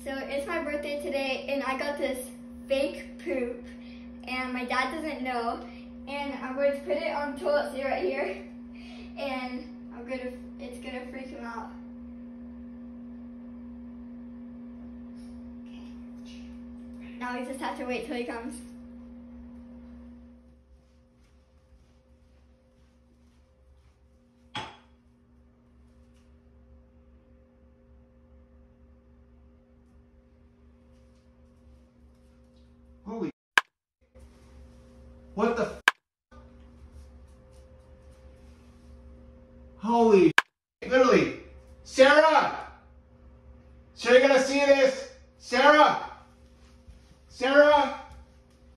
So it's my birthday today and I got this fake poop and my dad doesn't know, and I'm going to put it on toilet seat right here and it's gonna freak him out. Okay. Now we just have to wait till he comes. Holy, what the holy, literally, Sarah, you're gonna see this, Sarah,